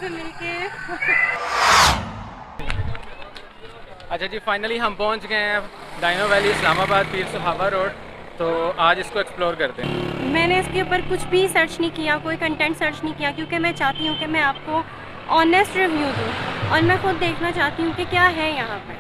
इनसे मिलके। अच्छा जी, फाइनली हम पहुंच गए हैं डायनो वैली इस्लामाबाद पीर सुहाबा रोड। तो आज इसको एक्सप्लोर करते हैं। मैंने इसके ऊपर कुछ भी सर्च नहीं किया, कोई कंटेंट सर्च नहीं किया, क्योंकि मैं चाहती हूँ कि मैं आपको ऑनेस्ट रिव्यू दूँ और मैं खुद देखना चाहती हूँ कि क्या है यहाँ पर।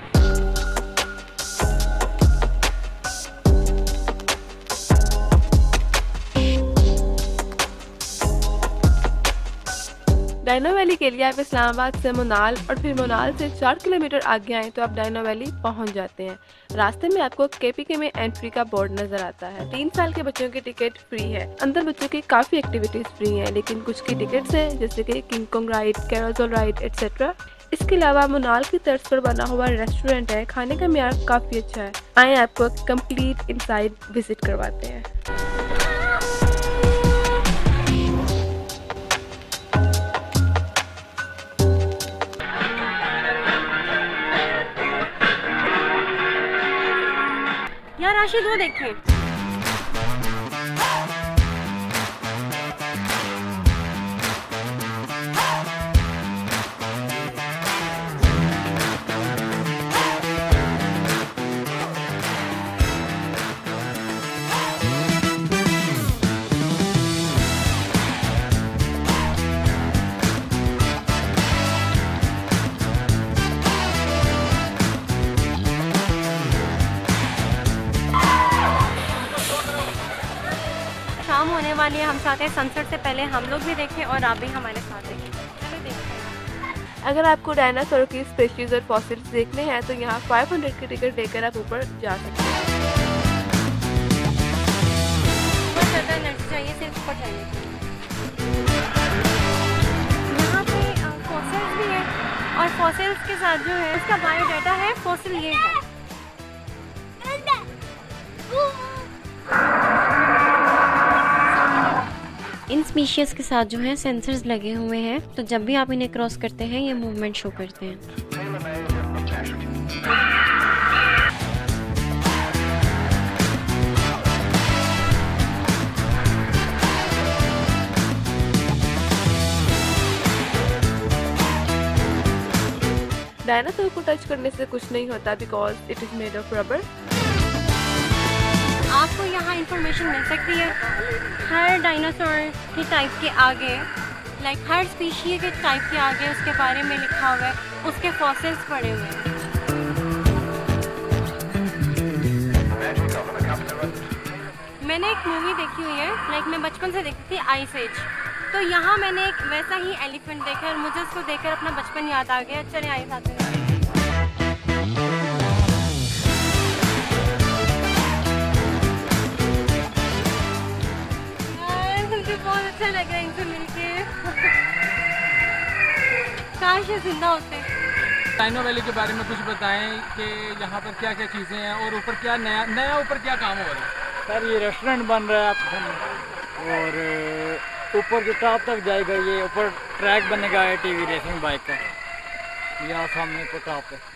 डायनो वैली के लिए आप इस्लामाबाद से मुनाल और फिर मुनाल से 4 किलोमीटर आगे आएँ तो आप डायनो वैली पहुंच जाते हैं। रास्ते में आपको केपीके में एंट्री का बोर्ड नजर आता है। 3 साल के बच्चों की टिकट फ्री है। अंदर बच्चों की काफी एक्टिविटीज फ्री हैं, लेकिन कुछ की टिकट्स हैं जैसे कि King Kong ride, carousel ride etcetera. इसके अलावा मुनाल की तर्ज पर बना हुआ रेस्टोरेंट है, खाने का मेयार काफी अच्छा है। आए आपको कंप्लीट इनसाइड विजिट करवाते हैं। यार राशिद वो देखें, शाम होने वाली है। हम चाहते हैं सनसेट से पहले हम लोग भी देखें और आप भी हमारे साथ देखें। चलो देखते हैं। अगर आपको डायनासोर की स्पेशीज और फॉसिल्स देखने हैं तो यहाँ 500 की टिकट लेकर आप ऊपर जा सकते हैं। बहुत ज़्यादा एनर्जी चाहिए सिर्फ ऊपर जाने के लिए। यहाँ पे फॉसिल्स भी है और फॉसिल्स के साथ जो है उसका बायोडाटा है। फॉसिल ये है। इन स्पीशीज़ के साथ जो है सेंसर्स लगे हुए हैं, तो जब भी आप इन्हें क्रॉस करते हैं ये मूवमेंट शो करते हैं। डायनासोर को टच करने से कुछ नहीं होता because it is made of rubber. आपको यहाँ इंफॉर्मेशन मिल सकती है हर डायनासोर के टाइप के आगे, लाइक हर स्पीशी के टाइप के आगे उसके बारे में लिखा हुआ है, उसके फॉसिल्स पड़े हुए हैं। मैंने एक मूवी देखी हुई है, लाइक मैं बचपन से देखती थी आइस एज, तो यहाँ मैंने एक वैसा ही एलिफेंट देखा और मुझे उसको देखकर अपना बचपन याद आ गया। चले आइए साथ में। बहुत अच्छा लग रहा है इनसे मिलके। काश ये जिंदा होते। डायनो वैली के बारे में कुछ बताएं कि यहाँ पर क्या क्या चीज़ें हैं और ऊपर क्या नया ऊपर क्या काम हो रहा है। सर ये रेस्टोरेंट बन रहा है आपको, और ऊपर जो टॉप तक जाएगा, ये ऊपर ट्रैक बनेगा ATV रेसिंग बाइक का, यहाँ सामने पर टॉप है।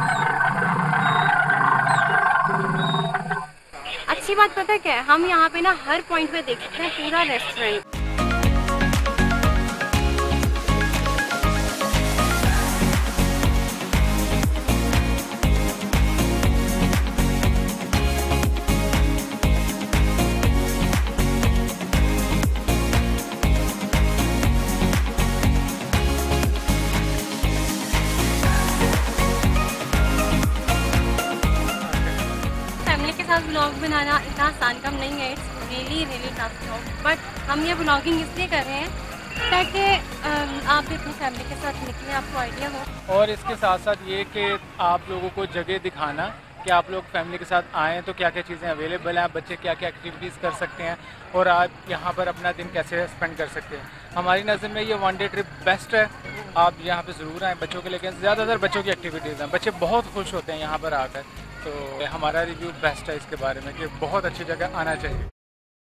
अच्छी बात पता है क्या है, हम यहाँ पे ना हर पॉइंट पे देख सकते हैं पूरा रेस्टोरेंट। व्लॉग बनाना इतना आसान काम नहीं है, it's really tough job, but हम ये व्लॉगिंग इसलिए कर रहे हैं ताकि आप भी अपनी फैमिली के साथ निकलें, आपको आइडिया हो। और इसके साथ साथ ये कि आप लोगों को जगह दिखाना कि आप लोग फैमिली के साथ आएँ तो क्या क्या चीज़ें अवेलेबल हैं, बच्चे क्या क्या एक्टिविटीज़ कर सकते हैं और आप यहाँ पर अपना दिन कैसे स्पेंड कर सकते हैं। हमारी नज़र में ये 1 डे ट्रिप बेस्ट है। आप यहाँ पे ज़रूर आएँ बच्चों के लेकर। ज़्यादातर बच्चों की एक्टिविटीज़ हैं, बच्चे बहुत खुश होते हैं यहाँ पर आकर। तो हमारा रिव्यू बेस्ट है इसके बारे में कि बहुत अच्छी जगह आना चाहिए।